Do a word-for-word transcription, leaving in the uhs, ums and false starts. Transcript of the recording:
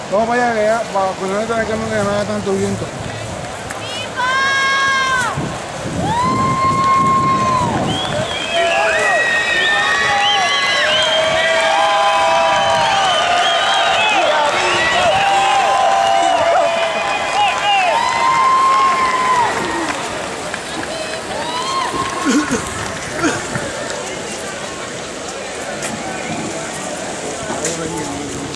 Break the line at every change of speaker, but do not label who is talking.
Vamos para allá, que ya, para que no tenga que no haya tanto viento.
Ugh.